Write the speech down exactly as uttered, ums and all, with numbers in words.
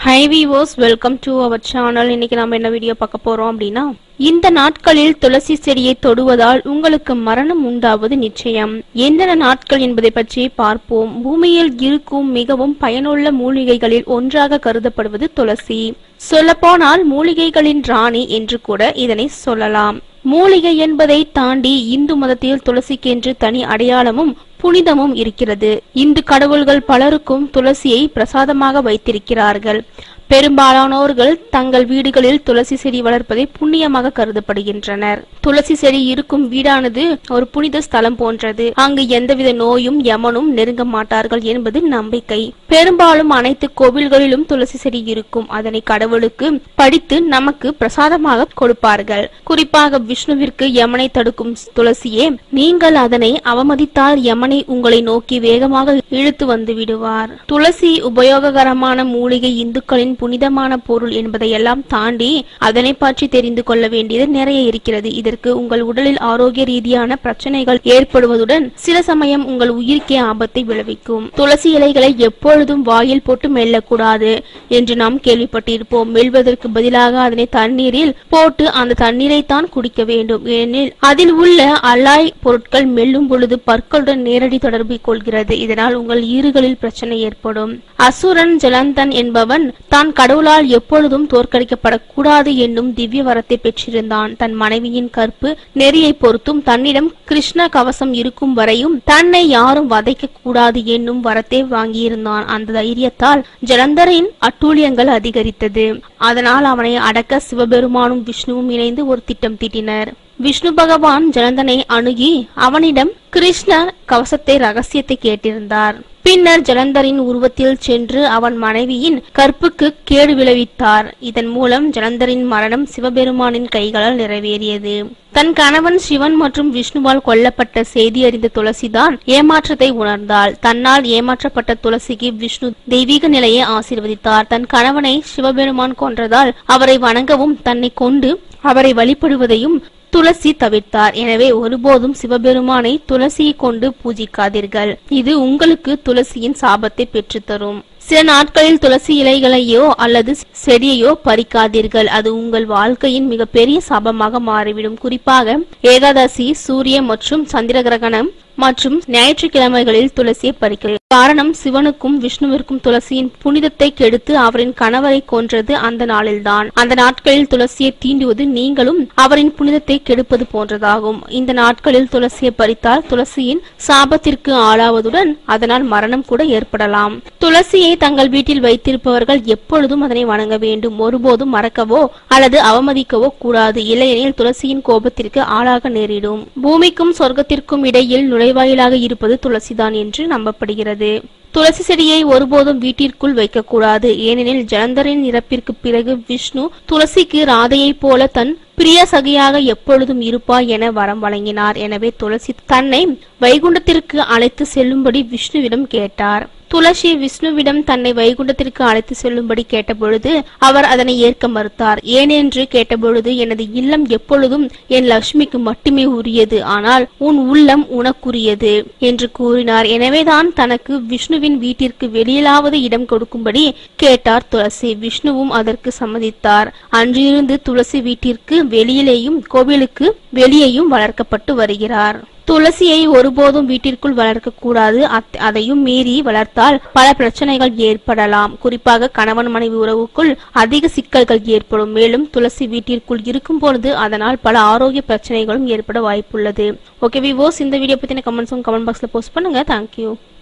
Hi viewers, welcome to our channel. இன்னைக்கு நாம என்ன வீடியோ பார்க்க போறோம் அப்படினா, இந்த நாட்களில் துளசி செடியை தொடுவதால் உங்களுக்கு மரணம் உண்டாவது நிச்சயம். என்னென்ன நாட்கள் என்பதை பற்றி பார்ப்போம். பூமியில் இருக்கும் மிகவும் பயனுள்ள மூலிகைகளில் ஒன்றாக கருதப்படுவது துளசி. சொல்லப்போனால் மூலிகைகளின் ராணி என்று கூட இதனை சொல்லலாம். மூலிகை என்பதை தாண்டி இந்து மதத்தில் துளசிக்கென்று தனி அடையாளமும் புனிதமும் இருக்கிறது. இந்து கடவுள்கள் பலருக்கும் துளசியை பிரசாதமாக வைத்திருக்கிறார்கள். பெரும்பாலானோர்கள் தங்கள் வீடுகளில் துளசி செடி வளர்ப்பதை புண்ணியமாக கருதப்படுகின்றனர். துளசி செடி இருக்கும் வீடானது ஒரு புனித ஸ்தலம் போன்றது. அங்கு எந்தவித நோயும் யமனும் நெருங்க மாட்டார்கள் என்பது நம்பிக்கை. பெரும்பாலும் அனைத்து கோவில்களிலும் துளசி செடி இருக்கும். அதனை கடவுளுக்கு படித்து நமக்கு பிரசாதமாக கொடுப்பார்கள். குறிப்பாக விஷ்ணுவிற்கு யமனை தடுக்கும் துளசியே. நீங்கள் அதனை அவமதித்தால் யமனை உங்களை நோக்கி வேகமாக இழுத்து வந்து விடுவார். துளசி உபயோககரமான மூலிகை, இந்துக்களின் புனிதமான பொருள் என்பதையெல்லாம் தாண்டி அதனை பற்றி தெரிந்து கொள்ள வேண்டியது நிறைய இருக்கிறது. இதற்கு உங்கள் உடலில் ஆரோக்கிய ரீதியான பிரச்சனைகள் ஏற்படுவதுடன் சில சமயம் உங்கள் உயிருக்கே ஆபத்தை விளைவிக்கும். துளசி இலைகளை எப்பொழுதும் வாயில் போட்டு மெல்லக்கூடாது என்று நாம் கேள்விப்பட்டிருப்போம். மெல்வதற்கு பதிலாக அதனை தண்ணீரில் போட்டு அந்த தண்ணீரை தான் குடிக்க வேண்டும். ஏனெனில் அதில் உள்ள அலாய் பொருட்கள் மெல்லும் பொழுது பற்களுடன் நேரடி தொடர்பு கொள்கிறது. இதனால் உங்கள் ஈறுகளில் பிரச்சனை ஏற்படும். அசுரன் ஜலந்தன் என்பவன் தான் கடவுளால் எப்பொழுதும் தோற்கடிக்கப்படக்கூடாது என்னும் திவ்ய வரத்தை பெற்றிருந்தான். தன் மனைவியின் கற்பு நெறியை பொறுத்தும் தன்னிடம் கிருஷ்ண கவசம் இருக்கும் வரையும் தன்னை யாரும் வதைக்க கூடாது என்னும் வரத்தை வாங்கியிருந்தான். அந்த தைரியத்தால் ஜலந்தரின் அட்டூழியங்கள் அதிகரித்தது. அதனால் அவனை அடக்க சிவபெருமானும் விஷ்ணுவும் இணைந்து ஒரு திட்டம் தீட்டினர். விஷ்ணு பகவான் ஜலந்தனை அணுகி அவனிடம் கிருஷ்ண கவசத்தை ரகசியத்தை கேட்டிருந்தார். பின்னர் ஜலந்தரின் உருவத்தில் சென்று அவன் மனைவியின் கற்புக்கு கேடு விளைவித்தார். இதன் மூலம் ஜலந்தரின் மரணம் சிவபெருமானின் கைகளால் நிறைவேறியது. தன் கணவன் சிவன் மற்றும் விஷ்ணுவால் கொல்லப்பட்ட செய்தி அறிந்த துளசிதான் ஏமாற்றத்தை உணர்ந்தாள். தன்னால் ஏமாற்றப்பட்ட துளசிக்கு விஷ்ணு தெய்வீக நிலையை ஆசீர்வதித்தார். தன் கணவனை சிவபெருமான் கொன்றதால் அவரை வணங்கவும் தன்னை கொண்டு அவரை வழிபடுவதையும் துளசி தவிர்த்தார். எனவே ஒருபோதும் சிவபெருமானை துளசியை கொண்டு பூஜிக்காதீர்கள். இது உங்களுக்கு துளசியின் சாபத்தை பெற்றுத்தரும். சில நாட்களில் துளசி இலைகளையோ அல்லது செடியையோ பறிக்காதீர்கள். அது உங்கள் வாழ்க்கையின் மிக பெரிய சாபமாக மாறிவிடும். குறிப்பாக ஏகாதசி, சூரிய மற்றும் சந்திர கிரகணம் மற்றும் ஞாயிற்றுக்கிழமைகளில் துளசியை பறிக்க. காரணம், சிவனுக்கும் விஷ்ணுவிற்கும் துளசியின் புனிதத்தை கெடுத்து அவரின் கணவரை கொன்றது அந்த நாளில்தான். அந்த நாட்களில் துளசியை தீண்டுவது நீங்களும் அவரின் புனிதத்தை கெடுப்பது போன்றதாகும். இந்த நாட்களில் துளசியை பறித்தால் துளசியின் சாபத்திற்கு ஆளாவதுடன் அதனால் மரணம் கூட ஏற்படலாம். துளசியை தங்கள் வீட்டில் வைத்திருப்பவர்கள் எப்பொழுதும் அதனை வணங்க வேண்டும். ஒருபோதும் மறக்கவோ அல்லது அவமதிக்கவோ கூடாது. இல்லையெனில் துளசியின் கோபத்திற்கு ஆளாக நேரிடும். பூமிக்கும் சொர்க்கத்திற்கும் இடையில் நுழைவாயிலாக இருப்பது துளசிதான் என்று நம்பப்படுகிறது. துளசி செடியை ஒருபோதும் வீட்டிற்குள் வைக்கக்கூடாது. ஏனெனில் ஜலந்தரின் இறப்பிற்கு பிறகு விஷ்ணு துளசிக்கு ராதையை போல தன் பிரிய சகியாக எப்பொழுதும் இருப்பாய் என வரம் வழங்கினார். எனவே துளசி தன்னை வைகுண்டத்திற்கு அழைத்து செல்லும்படி விஷ்ணுவிடம் கேட்டார். துளசி விஷ்ணுவிடம் தன்னை வைகுண்டத்திற்கு அழைத்து செல்லும்படி கேட்டபொழுது அவர் அதனை ஏற்க மறுத்தார். ஏனென்று கேட்டபொழுது, எனது இல்லம் எப்பொழுதும் என் லட்சுமிக்கு மட்டுமே உரியது, ஆனால் உன் உள்ளம் உனக்குரியது என்று கூறினார். எனவேதான் தனக்கு விஷ்ணுவின் வீட்டிற்கு வெளியிலாவது இடம் கொடுக்கும்படி கேட்டார் துளசி. விஷ்ணுவும் அதற்கு சம்மதித்தார். அன்றிலிருந்து துளசி வீட்டிற்கு வெளியிலேயும் கோவிலுக்கு வெளியேயும் வளர்க்கப்பட்டு வருகிறார். துளசியை ஒருபோதும் வீட்டிற்குள் வளர்க்க கூடாது. அதையும் மீறி வளர்த்தால் பல பிரச்சனைகள் ஏற்படலாம். குறிப்பாக கணவன் மனைவி உறவுக்குள் அதிக சிக்கல்கள் ஏற்படும். மேலும் துளசி வீட்டிற்குள் இருக்கும் பொழுது அதனால் பல ஆரோக்கிய பிரச்சனைகளும் ஏற்பட வாய்ப்புள்ளது. ஓகே வியூவர்ஸ், இந்த வீடியோ பத்தின கமெண்ட்ஸும் கமெண்ட் பாக்ஸ்ல போஸ்ட் பண்ணுங்க. தேங்க்யூ.